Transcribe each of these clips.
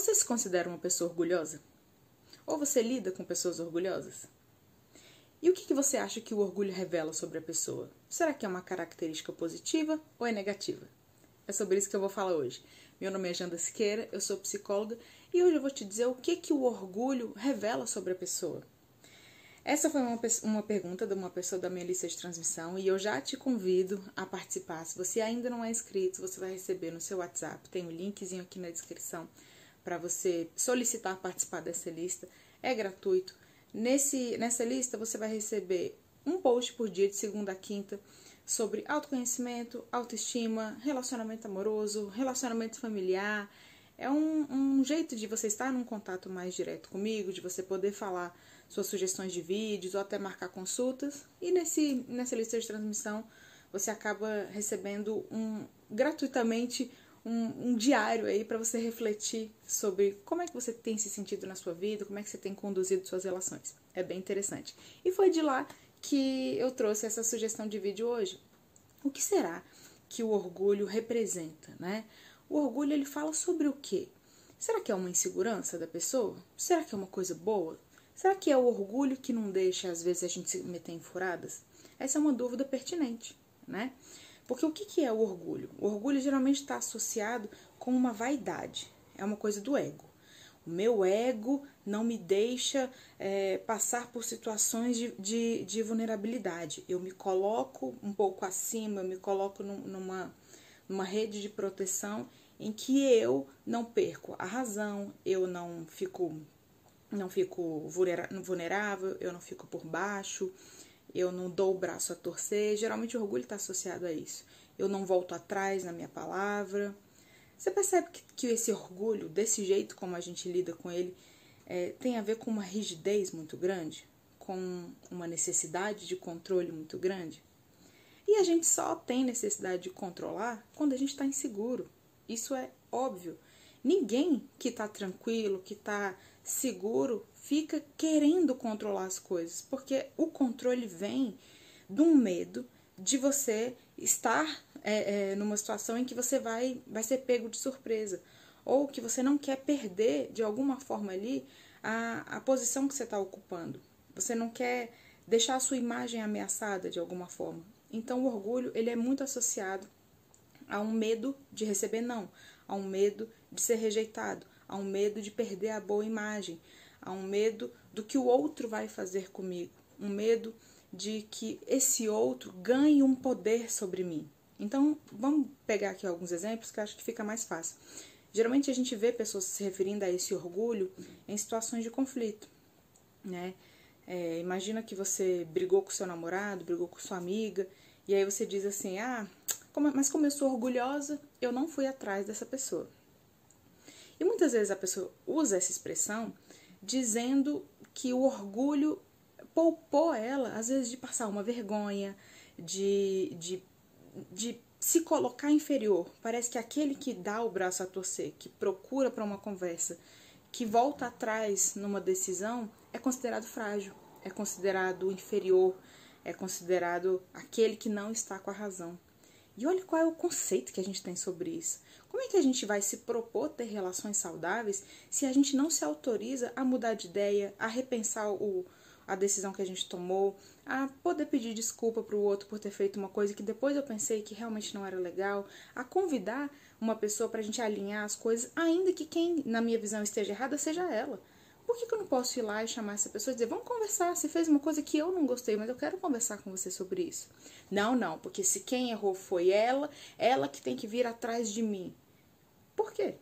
Você se considera uma pessoa orgulhosa? Ou você lida com pessoas orgulhosas? E o que você acha que o orgulho revela sobre a pessoa? Será que é uma característica positiva ou é negativa? É sobre isso que eu vou falar hoje. Meu nome é Janda Siqueira, eu sou psicóloga e hoje eu vou te dizer o que o orgulho revela sobre a pessoa. Essa foi uma pergunta de uma pessoa da minha lista de transmissão e eu já te convido a participar. Se você ainda não é inscrito, você vai receber no seu WhatsApp, tem um linkzinho aqui na descrição para você solicitar participar dessa lista. É gratuito. Nessa lista você vai receber um post por dia de segunda a quinta sobre autoconhecimento, autoestima, relacionamento amoroso, relacionamento familiar. É um jeito de você estar num contato mais direto comigo, de você poder falar suas sugestões de vídeos ou até marcar consultas. E nessa lista de transmissão você acaba recebendo gratuitamente um diário aí para você refletir sobre como é que você tem se sentido na sua vida, como é que você tem conduzido suas relações. É bem interessante. E foi de lá que eu trouxe essa sugestão de vídeo hoje. O que será que o orgulho representa, né? O orgulho, ele fala sobre o quê? Será que é uma insegurança da pessoa? Será que é uma coisa boa? Será que é o orgulho que não deixa, às vezes, a gente se meter em furadas? Essa é uma dúvida pertinente, né? Porque o que é o orgulho? O orgulho geralmente está associado com uma vaidade. É uma coisa do ego. O meu ego não me deixa passar por situações de vulnerabilidade. Eu me coloco um pouco acima, eu me coloco numa rede de proteção em que eu não perco a razão, eu não fico vulnerável, eu não fico por baixo, eu não dou o braço a torcer. Geralmente o orgulho está associado a isso. Eu não volto atrás na minha palavra. Você percebe que esse orgulho, desse jeito como a gente lida com ele, tem a ver com uma rigidez muito grande, com uma necessidade de controle muito grande? E a gente só tem necessidade de controlar quando a gente está inseguro. Isso é óbvio. Ninguém que está tranquilo, que está seguro, fica querendo controlar as coisas, porque o controle vem de um medo de você estar numa situação em que você vai ser pego de surpresa, ou que você não quer perder de alguma forma ali a posição que você está ocupando. Você não quer deixar a sua imagem ameaçada de alguma forma. Então o orgulho, ele é muito associado a um medo de receber não, a um medo de ser rejeitado, a um medo de perder a boa imagem, a um medo do que o outro vai fazer comigo, um medo de que esse outro ganhe um poder sobre mim. Então, vamos pegar aqui alguns exemplos que eu acho que fica mais fácil. Geralmente a gente vê pessoas se referindo a esse orgulho em situações de conflito, né? Imagina que você brigou com seu namorado, brigou com sua amiga, e aí você diz assim, mas como eu sou orgulhosa, eu não fui atrás dessa pessoa. E muitas vezes a pessoa usa essa expressão dizendo que o orgulho poupou ela, às vezes, de passar uma vergonha, de se colocar inferior. Parece que aquele que dá o braço a torcer, que procura para uma conversa, que volta atrás numa decisão, é considerado frágil, é considerado inferior, é considerado aquele que não está com a razão. E olha qual é o conceito que a gente tem sobre isso. Como é que a gente vai se propor ter relações saudáveis se a gente não se autoriza a mudar de ideia, a repensar a decisão que a gente tomou, a poder pedir desculpa para o outro por ter feito uma coisa que depois eu pensei que realmente não era legal, a convidar uma pessoa para a gente alinhar as coisas, ainda que quem, na minha visão, esteja errada, seja ela. Por que eu não posso ir lá e chamar essa pessoa e dizer, vamos conversar, você fez uma coisa que eu não gostei, mas eu quero conversar com você sobre isso. Não, porque se quem errou foi ela que tem que vir atrás de mim. Por quê?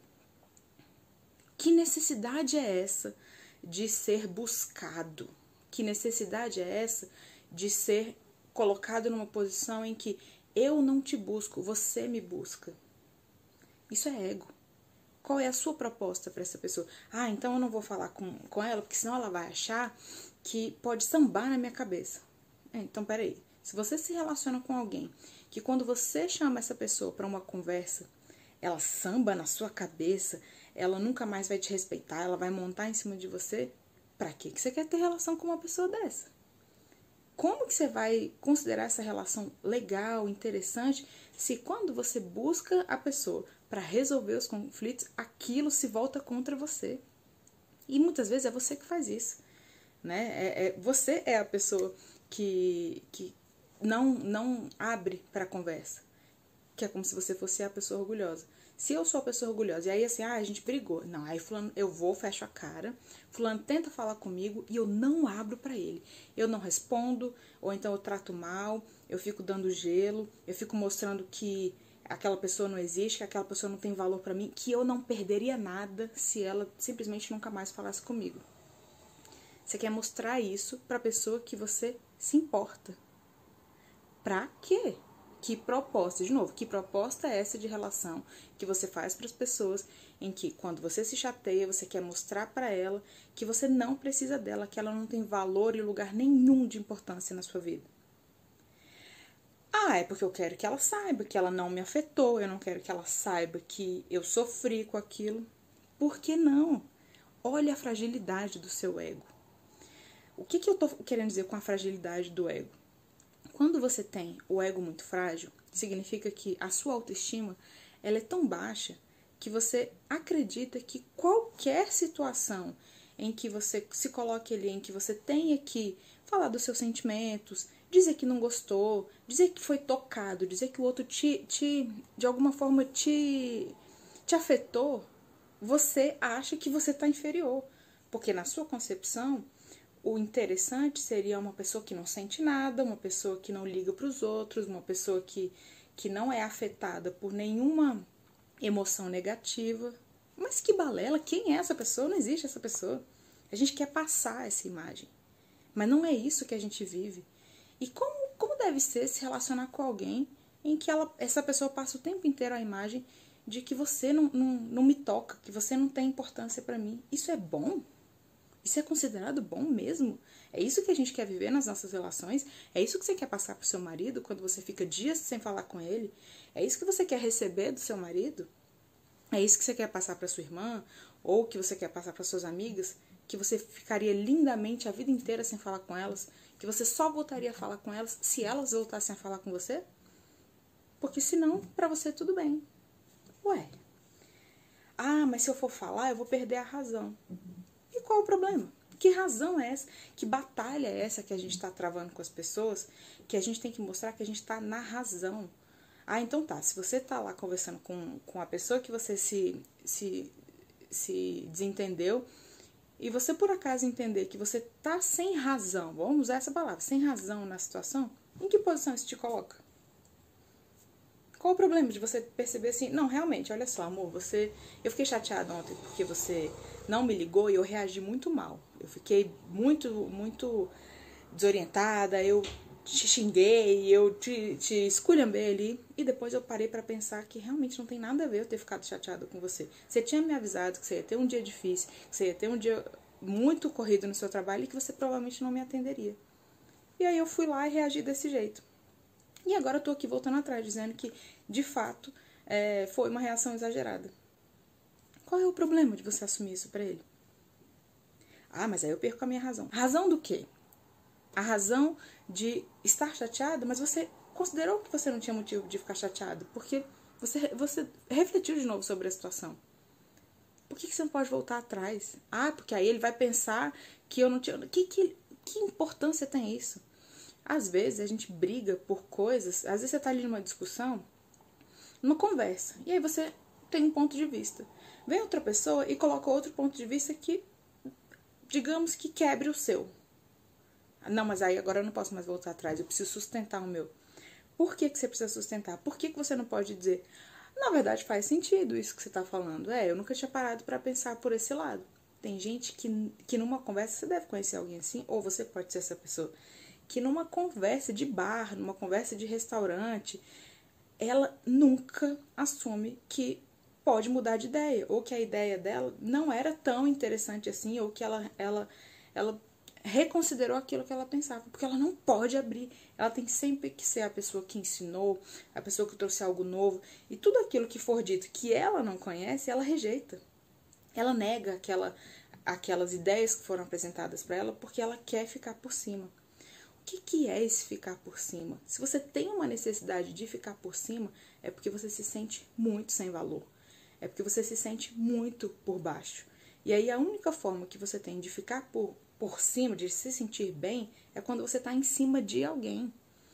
Que necessidade é essa de ser buscado? Que necessidade é essa de ser colocado numa posição em que eu não te busco, você me busca? Isso é ego. Qual é a sua proposta para essa pessoa? Então eu não vou falar com ela, porque senão ela vai achar que pode sambar na minha cabeça. Então, peraí. Se você se relaciona com alguém que quando você chama essa pessoa para uma conversa, ela samba na sua cabeça, ela nunca mais vai te respeitar, ela vai montar em cima de você, para que você quer ter relação com uma pessoa dessa? Como que você vai considerar essa relação legal, interessante, se quando você busca a pessoa para resolver os conflitos, aquilo se volta contra você. E muitas vezes é você que faz isso, né? Você é a pessoa que não abre para a conversa, que é como se você fosse a pessoa orgulhosa. Se eu sou a pessoa orgulhosa, e aí assim, a gente brigou. Não, aí fulano, eu vou, fecho a cara, fulano tenta falar comigo e eu não abro pra ele. Eu não respondo, ou então eu trato mal, eu fico dando gelo, eu fico mostrando que aquela pessoa não existe, que aquela pessoa não tem valor pra mim, que eu não perderia nada se ela simplesmente nunca mais falasse comigo. Você quer mostrar isso pra pessoa que você se importa. Pra quê? Que proposta, de novo, que proposta é essa de relação que você faz para as pessoas em que quando você se chateia, você quer mostrar para ela que você não precisa dela, que ela não tem valor e lugar nenhum de importância na sua vida? Ah, é porque eu quero que ela saiba que ela não me afetou, eu não quero que ela saiba que eu sofri com aquilo. Por que não? Olha a fragilidade do seu ego. O que eu tô querendo dizer com a fragilidade do ego? Quando você tem o ego muito frágil, significa que a sua autoestima ela é tão baixa que você acredita que qualquer situação em que você se coloque ali, em que você tenha que falar dos seus sentimentos, dizer que não gostou, dizer que foi tocado, dizer que o outro de alguma forma te afetou, você acha que você está inferior. Porque na sua concepção, o interessante seria uma pessoa que não sente nada, uma pessoa que não liga para os outros, uma pessoa que não é afetada por nenhuma emoção negativa. Mas que balela, quem é essa pessoa? Não existe essa pessoa. A gente quer passar essa imagem, mas não é isso que a gente vive. E como deve ser se relacionar com alguém em que essa pessoa passa o tempo inteiro a imagem de que você não me toca, que você não tem importância para mim? Isso é bom? Isso é considerado bom mesmo? É isso que a gente quer viver nas nossas relações? É isso que você quer passar pro seu marido quando você fica dias sem falar com ele? É isso que você quer receber do seu marido? É isso que você quer passar para sua irmã? Ou que você quer passar para suas amigas? Que você ficaria lindamente a vida inteira sem falar com elas? Que você só voltaria a falar com elas se elas voltassem a falar com você? Porque senão, para você tudo bem. Ué. Ah, mas se eu for falar, eu vou perder a razão. E qual o problema? Que razão é essa? Que batalha é essa que a gente está travando com as pessoas? Que a gente tem que mostrar que a gente está na razão. Ah, então tá. Se você tá lá conversando com a pessoa que você se desentendeu e você por acaso entender que você tá sem razão, vamos usar essa palavra, sem razão na situação, em que posição isso te coloca? Qual o problema de você perceber assim, não, realmente, olha só, amor, eu fiquei chateada ontem porque você não me ligou e eu reagi muito mal. Eu fiquei muito desorientada, eu te xinguei, eu te esculhambei ali e depois eu parei pra pensar que realmente não tem nada a ver eu ter ficado chateada com você. Você tinha me avisado que você ia ter um dia difícil, que você ia ter um dia muito corrido no seu trabalho e que você provavelmente não me atenderia. E aí eu fui lá e reagi desse jeito. E agora eu tô aqui voltando atrás, dizendo que, de fato, foi uma reação exagerada. Qual é o problema de você assumir isso pra ele? Ah, mas aí eu perco a minha razão. Razão do quê? A razão de estar chateado, mas você considerou que você não tinha motivo de ficar chateado, porque você refletiu de novo sobre a situação. Por que você não pode voltar atrás? Ah, porque aí ele vai pensar que eu não tinha... Que importância tem isso? Às vezes a gente briga por coisas, às vezes você tá ali numa discussão, numa conversa, e aí você tem um ponto de vista. Vem outra pessoa e coloca outro ponto de vista que, digamos que quebre o seu. Não, mas aí agora eu não posso mais voltar atrás, eu preciso sustentar o meu. Por que você precisa sustentar? Por que você não pode dizer, na verdade faz sentido isso que você tá falando. Eu nunca tinha parado pra pensar por esse lado. Tem gente que numa conversa, você deve conhecer alguém assim, ou você pode ser essa pessoa, que numa conversa de bar, numa conversa de restaurante, ela nunca assume que pode mudar de ideia, ou que a ideia dela não era tão interessante assim, ou que ela reconsiderou aquilo que ela pensava, porque ela não pode abrir, ela tem sempre que ser a pessoa que ensinou, a pessoa que trouxe algo novo, e tudo aquilo que for dito que ela não conhece, ela rejeita, ela nega aquelas ideias que foram apresentadas para ela, porque ela quer ficar por cima. O que é esse ficar por cima? Se você tem uma necessidade de ficar por cima, é porque você se sente muito sem valor. É porque você se sente muito por baixo. E aí a única forma que você tem de ficar por cima, de se sentir bem, é quando você está em cima de alguém.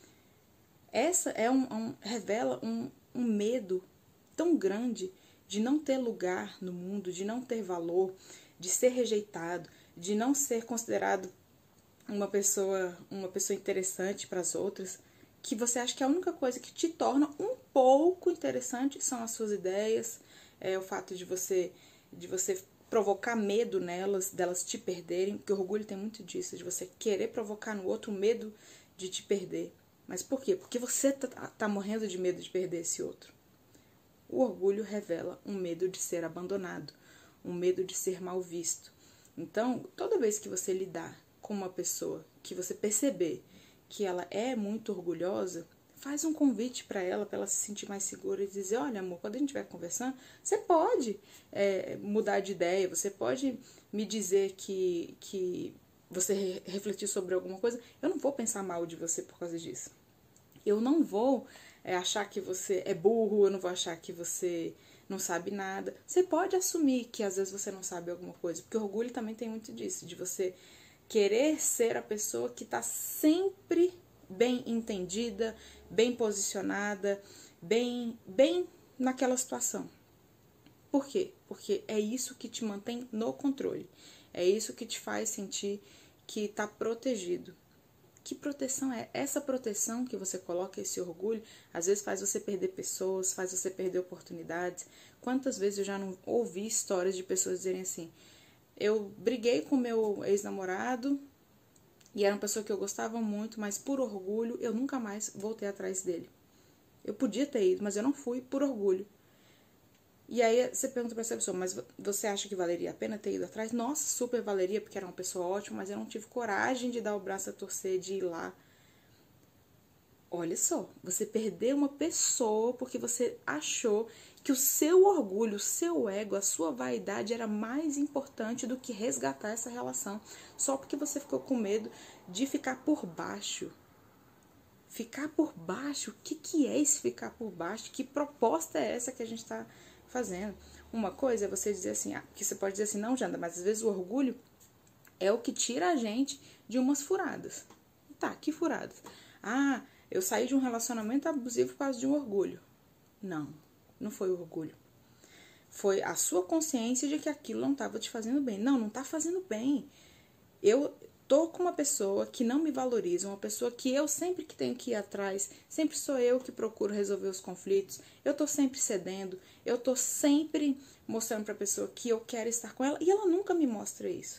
Essa revela um medo tão grande de não ter lugar no mundo, de não ter valor, de ser rejeitado, de não ser considerado uma pessoa interessante para as outras, que você acha que a única coisa que te torna um pouco interessante são as suas ideias, o fato de você provocar medo nelas, delas te perderem, porque o orgulho tem muito disso, de você querer provocar no outro medo de te perder. Mas por quê? Porque você tá morrendo de medo de perder esse outro. O orgulho revela um medo de ser abandonado, um medo de ser mal visto. Então, toda vez que você lidar com uma pessoa, que você perceber que ela é muito orgulhosa, faz um convite para ela se sentir mais segura e dizer, olha amor, quando a gente estiver conversando, você pode mudar de ideia, você pode me dizer que você refletir sobre alguma coisa, eu não vou pensar mal de você por causa disso. Eu não vou achar que você é burro, eu não vou achar que você não sabe nada. Você pode assumir que às vezes você não sabe alguma coisa, porque o orgulho também tem muito disso, de você querer ser a pessoa que está sempre bem entendida, bem posicionada, bem naquela situação. Por quê? Porque é isso que te mantém no controle. É isso que te faz sentir que está protegido. Que proteção é? Essa proteção que você coloca, esse orgulho, às vezes faz você perder pessoas, faz você perder oportunidades. Quantas vezes eu já não ouvi histórias de pessoas dizerem assim, eu briguei com meu ex-namorado e era uma pessoa que eu gostava muito, mas por orgulho eu nunca mais voltei atrás dele. Eu podia ter ido, mas eu não fui por orgulho. E aí você pergunta pra essa pessoa, mas você acha que valeria a pena ter ido atrás? Nossa, super valeria, porque era uma pessoa ótima, mas eu não tive coragem de dar o braço a torcer, de ir lá. Olha só, você perdeu uma pessoa porque você achou que o seu orgulho, o seu ego, a sua vaidade era mais importante do que resgatar essa relação. Só porque você ficou com medo de ficar por baixo. Ficar por baixo? O que é esse ficar por baixo? Que proposta é essa que a gente está fazendo? Uma coisa é você dizer assim, que você pode dizer assim, não, Janda, mas às vezes o orgulho é o que tira a gente de umas furadas. Tá, que furadas? Ah, eu saí de um relacionamento abusivo por causa de um orgulho. Não, não foi o orgulho. Foi a sua consciência de que aquilo não estava te fazendo bem. Não, não está fazendo bem. Eu tô com uma pessoa que não me valoriza, uma pessoa que eu sempre que tenho que ir atrás, sempre sou eu que procuro resolver os conflitos, eu tô sempre cedendo, eu tô sempre mostrando pra pessoa que eu quero estar com ela e ela nunca me mostra isso.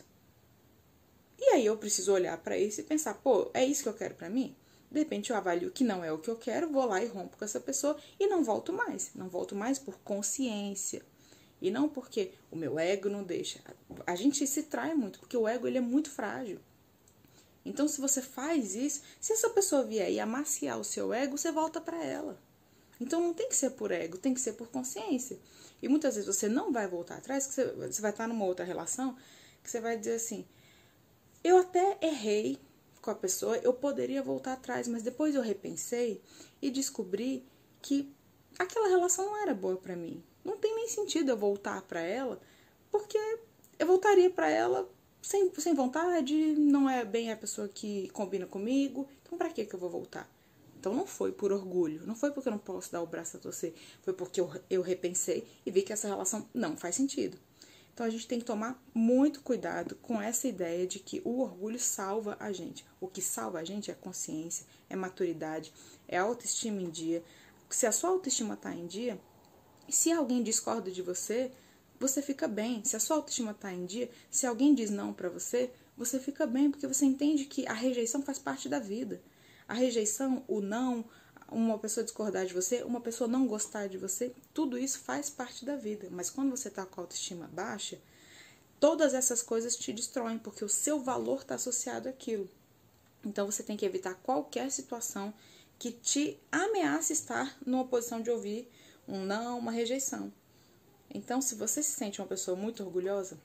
E aí eu preciso olhar pra isso e pensar, pô, é isso que eu quero pra mim? De repente eu avalio que não é o que eu quero, vou lá e rompo com essa pessoa e não volto mais. Não volto mais por consciência. E não porque o meu ego não deixa. A gente se trai muito, porque o ego ele é muito frágil. Então, se você faz isso, se essa pessoa vier e amaciar o seu ego, você volta para ela. Então, não tem que ser por ego, tem que ser por consciência. E muitas vezes você não vai voltar atrás, que você vai estar numa outra relação, que você vai dizer assim, eu até errei com a pessoa, eu poderia voltar atrás, mas depois eu repensei e descobri que aquela relação não era boa para mim. Não tem nem sentido eu voltar para ela, porque eu voltaria para ela sem vontade, não é bem a pessoa que combina comigo, então pra que eu vou voltar? Então não foi por orgulho, não foi porque eu não posso dar o braço a torcer, foi porque eu repensei e vi que essa relação não faz sentido. Então a gente tem que tomar muito cuidado com essa ideia de que o orgulho salva a gente. O que salva a gente é consciência, é maturidade, é autoestima em dia. Se a sua autoestima está em dia, se alguém discorda de você, você fica bem. Se a sua autoestima está em dia, se alguém diz não para você, você fica bem, porque você entende que a rejeição faz parte da vida. A rejeição, o não, uma pessoa discordar de você, uma pessoa não gostar de você, tudo isso faz parte da vida. Mas quando você está com a autoestima baixa, todas essas coisas te destroem, porque o seu valor está associado àquilo. Então você tem que evitar qualquer situação que te ameace estar numa posição de ouvir um não, uma rejeição. Então, se você se sente uma pessoa muito orgulhosa,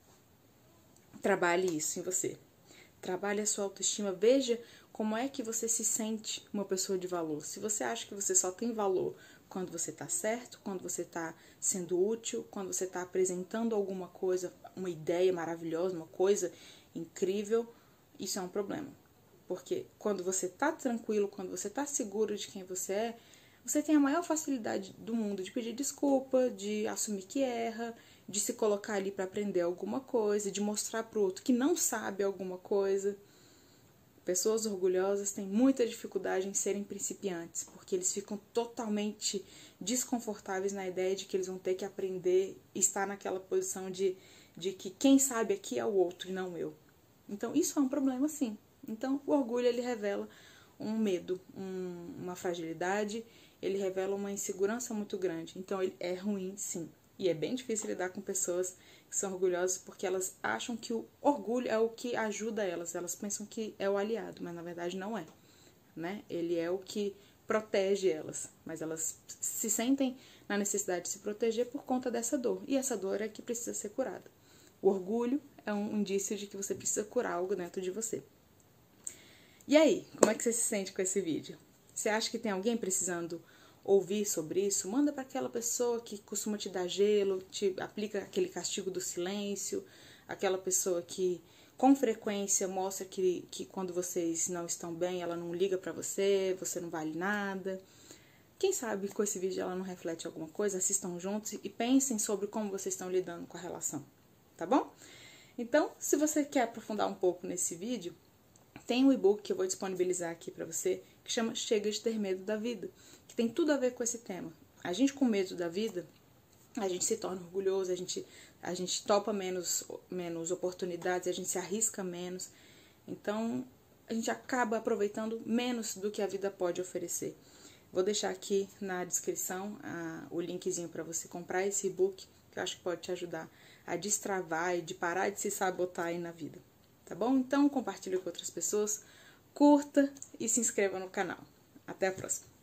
trabalhe isso em você. Trabalhe a sua autoestima, veja como é que você se sente uma pessoa de valor. Se você acha que você só tem valor quando você está certo, quando você está sendo útil, quando você está apresentando alguma coisa, uma ideia maravilhosa, uma coisa incrível, isso é um problema. Porque quando você está tranquilo, quando você está seguro de quem você é, você tem a maior facilidade do mundo de pedir desculpa, de assumir que erra, de se colocar ali para aprender alguma coisa, de mostrar para o outro que não sabe alguma coisa. Pessoas orgulhosas têm muita dificuldade em serem principiantes, porque eles ficam totalmente desconfortáveis na ideia de que eles vão ter que aprender e estar naquela posição de que quem sabe aqui é o outro e não eu. Então, isso é um problema, sim. Então, o orgulho, ele revela um medo, uma fragilidade, ele revela uma insegurança muito grande. Então, ele é ruim, sim. E é bem difícil lidar com pessoas que são orgulhosas porque elas acham que o orgulho é o que ajuda elas. Elas pensam que é o aliado, mas na verdade não é, né? Ele é o que protege elas, mas elas se sentem na necessidade de se proteger por conta dessa dor. E essa dor é que precisa ser curada. O orgulho é um indício de que você precisa curar algo dentro de você. E aí, como é que você se sente com esse vídeo? Você acha que tem alguém precisando ouvir sobre isso? Manda para aquela pessoa que costuma te dar gelo, te aplica aquele castigo do silêncio, aquela pessoa que com frequência mostra que quando vocês não estão bem, ela não liga para você, você não vale nada. Quem sabe com esse vídeo ela não reflete alguma coisa? Assistam juntos e pensem sobre como vocês estão lidando com a relação, tá bom? Então, se você quer aprofundar um pouco nesse vídeo, tem um e-book que eu vou disponibilizar aqui para você, que chama Chega de Ter Medo da Vida, que tem tudo a ver com esse tema. A gente com medo da vida, a gente se torna orgulhoso, a gente topa menos oportunidades, a gente se arrisca menos. Então, a gente acaba aproveitando menos do que a vida pode oferecer. Vou deixar aqui na descrição o linkzinho para você comprar esse e-book, que eu acho que pode te ajudar a destravar e de parar de se sabotar aí na vida. Tá bom? Então, compartilhe com outras pessoas, curta e se inscreva no canal. Até a próxima!